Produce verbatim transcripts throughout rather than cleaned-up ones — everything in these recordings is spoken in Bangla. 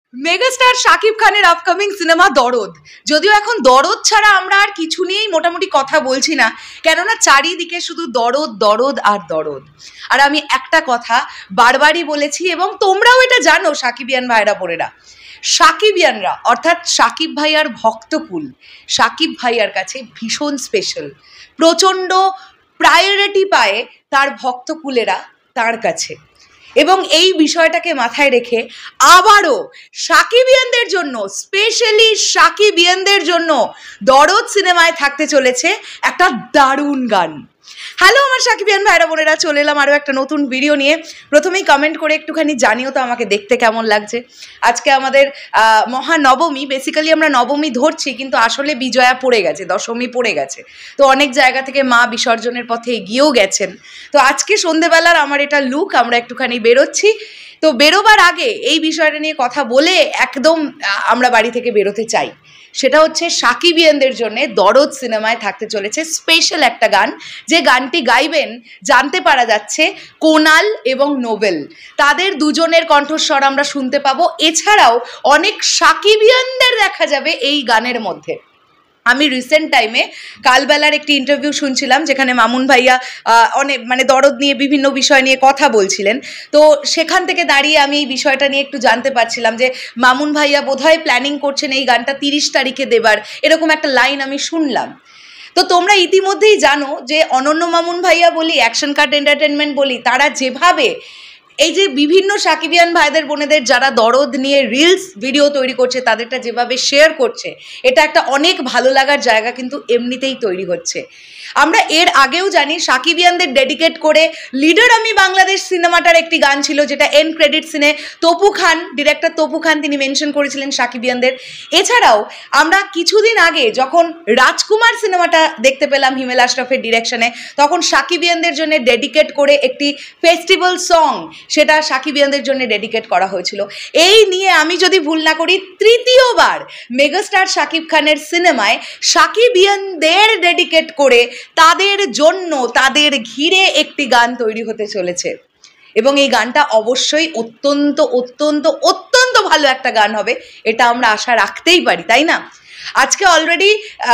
মেগাস্টার শাকিব খানের আপকামিং সিনেমা দরদ। যদিও এখন দরদ ছাড়া আমরা আর কিছু নিয়েই মোটামুটি কথা বলছি না, কেননা চারিদিকে শুধু দরদ দরদ আর দরদ। আর আমি একটা কথা বারবারই বলেছি এবং তোমরাও এটা জানো শাকিবিয়ান ভাইরা বোনেরা, শাকিবিয়ানরা অর্থাৎ শাকিব ভাইয়ার ভক্তকুল শাকিব ভাইয়ার কাছে ভীষণ স্পেশাল, প্রচণ্ড প্রায়োরিটি পায় তার ভক্তকুলেরা তার কাছে। এবং এই বিষয়টাকে মাথায় রেখে আবারও শাকিবিয়ানদের জন্য, স্পেশালি শাকিবিয়ানদের জন্য দরদ সিনেমায় থাকতে চলেছে একটা দারুণ গান। হ্যালো আমার শাকিবিয়ান ভাইরা বোনেরা, চলে এলাম আরও একটা নতুন ভিডিও নিয়ে। প্রথমেই কমেন্ট করে একটুখানি জানিও তো আমাকে দেখতে কেমন লাগছে। আজকে আমাদের মহানবমী, বেসিক্যালি আমরা নবমী ধরছি কিন্তু আসলে বিজয়া পড়ে গেছে, দশমী পড়ে গেছে। তো অনেক জায়গা থেকে মা বিসর্জনের পথে এগিয়েও গেছেন। তো আজকে সন্ধেবেলার আমার এটা লুক, আমরা একটুখানি বেরোচ্ছি। তো বেরোবার আগে এই বিষয়টা নিয়ে কথা বলে একদম আমরা বাড়ি থেকে বেরোতে চাই। সেটা হচ্ছে শাকিবিয়ানদের জন্য দরদ সিনেমায় থাকতে চলেছে স্পেশাল একটা গান, যে গানটি গাইবেন জানতে পারা যাচ্ছে কোনাল এবং নোবেল। তাদের দুজনের কণ্ঠস্বর আমরা শুনতে পাবো। এছাড়াও অনেক শাকিবিয়ানদের দেখা যাবে এই গানের মধ্যে। আমি রিসেন্ট টাইমে কালবেলার একটি ইন্টারভিউ শুনছিলাম, যেখানে মামুন ভাইয়া অনেক মানে দরদ নিয়ে বিভিন্ন বিষয় নিয়ে কথা বলছিলেন। তো সেখান থেকে দাঁড়িয়ে আমি এই বিষয়টা নিয়ে একটু জানতে পারছিলাম যে মামুন ভাইয়া বোধহয় প্ল্যানিং করছেন এই গানটা তিরিশ তারিখে দেবার, এরকম একটা লাইন আমি শুনলাম। তো তোমরা ইতিমধ্যেই জানো যে অনন্য মামুন ভাইয়া বলি, অ্যাকশন কাট এন্টারটেনমেন্ট বলি, তারা যেভাবে এই যে বিভিন্ন শাকিবিয়ান ভাইদের বোনেদের যারা দরদ নিয়ে রিলস ভিডিও তৈরি করছে তাদেরটা যেভাবে শেয়ার করছে, এটা একটা অনেক ভালো লাগার জায়গা কিন্তু এমনিতেই তৈরি হচ্ছে। আমরা এর আগেও জানি শাকিবিয়ানদের ডেডিকেট করে লিডার আমি বাংলাদেশ সিনেমাটার একটি গান ছিল, যেটা এন্ড ক্রেডিট সিনে তপু খান, ডিরেক্টর তপু খান, তিনি মেনশন করেছিলেন শাকিবিয়ানদের। এছাড়াও আমরা কিছুদিন আগে যখন রাজকুমার সিনেমাটা দেখতে পেলাম হিমেল আশরাফের ডিরেকশনে, তখন শাকিবিয়ানদের জন্য ডেডিকেট করে একটি ফেস্টিভ্যাল সং সেটা শাকিবিয়ানদের জন্য ডেডিকেট করা হয়েছিল। এই নিয়ে আমি যদি ভুল না করি তৃতীয়বার মেগাস্টার শাকিব খানের সিনেমায় শাকিবিয়ানদের ডেডিকেট করে তাদের জন্য, তাদের ঘিরে একটি গান তৈরি হতে চলেছে। এবং এই গানটা অবশ্যই অত্যন্ত অত্যন্ত অত্যন্ত ভালো একটা গান হবে, এটা আমরা আশা রাখতেই পারি, তাই না? আজকে অলরেডি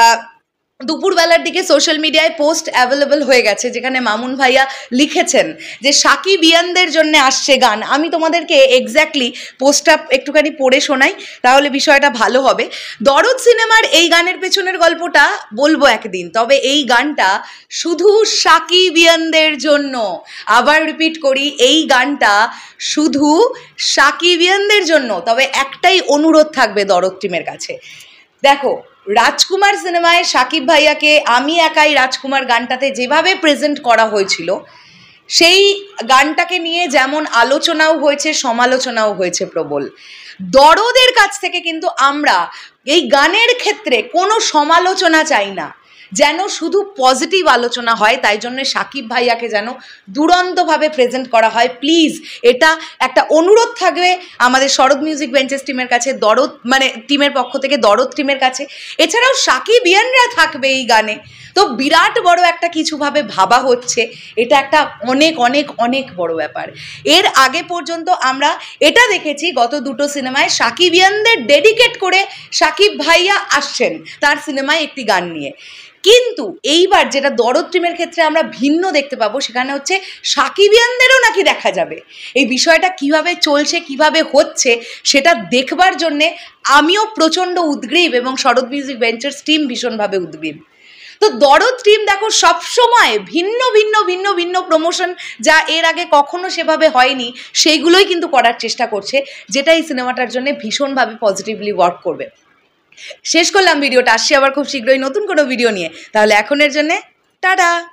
দুপুরবেলার দিকে সোশ্যাল মিডিয়ায় পোস্ট অ্যাভেলেবল হয়ে গেছে, যেখানে মামুন ভাইয়া লিখেছেন যে শাকিবিয়ানদের জন্য আসছে গান। আমি তোমাদেরকে এক্স্যাক্টলি পোস্টটা একটুখানি পড়ে শোনাই, তাহলে বিষয়টা ভালো হবে। দরদ সিনেমার এই গানের পেছনের গল্পটা বলবো একদিন, তবে এই গানটা শুধু শাকিবিয়ানদের জন্য। আবার রিপিট করি, এই গানটা শুধু শাকিবিয়ানদের জন্য। তবে একটাই অনুরোধ থাকবে দরদ টিমের কাছে, দেখো রাজকুমার সিনেমায় শাকিব ভাইয়াকে আমি একাই রাজকুমার গানটাতে যেভাবে প্রেজেন্ট করা হয়েছিল, সেই গানটাকে নিয়ে যেমন আলোচনাও হয়েছে সমালোচনাও হয়েছে প্রবল। দরদের কাছ থেকে কিন্তু আমরা এই গানের ক্ষেত্রে কোনো সমালোচনা চাই না, যেন শুধু পজিটিভ আলোচনা হয়। তাই জন্য শাকিব ভাইয়াকে যেন দুরন্তভাবে প্রেজেন্ট করা হয়। প্লিজ এটা একটা অনুরোধ থাকবে আমাদের শরৎ মিউজিক বেঞ্চেস টিমের কাছে, দরদ মানে টিমের পক্ষ থেকে দরদ টিমের কাছে। এছাড়াও শাকিবিয়ানরা থাকবে এই গানে, তো বিরাট বড় একটা কিছুভাবে ভাবা হচ্ছে। এটা একটা অনেক অনেক অনেক বড় ব্যাপার। এর আগে পর্যন্ত আমরা এটা দেখেছি গত দুটো সিনেমায় শাকিবিয়ানদের ডেডিকেট করে শাকিব ভাইয়া আসছেন তার সিনেমায় একটি গান নিয়ে। কিন্তু এইবার যেটা দরদ টিমের ক্ষেত্রে আমরা ভিন্ন দেখতে পাবো, সেখানে হচ্ছে শাকিবিয়ানদেরও নাকি দেখা যাবে। এই বিষয়টা কিভাবে চলছে, কিভাবে হচ্ছে, সেটা দেখবার জন্যে আমিও প্রচণ্ড উদ্গ্রীব এবং শরৎ মিউজিক বেঞ্চের টিম ভীষণভাবে উদ্গ্রীব। তো দরদ টিম দেখো সবসময় ভিন্ন ভিন্ন ভিন্ন ভিন্ন প্রমোশন, যা এর আগে কখনো সেভাবে হয়নি, সেইগুলোই কিন্তু করার চেষ্টা করছে, যেটা এই সিনেমাটার জন্য ভীষণভাবে পজিটিভলি ওয়ার্ক করবে। শেষ করলাম ভিডিওটা, আসছি আবার খুব শীঘ্রই নতুন কোনো ভিডিও নিয়ে। তাহলে এখনের জন্যে টাটা।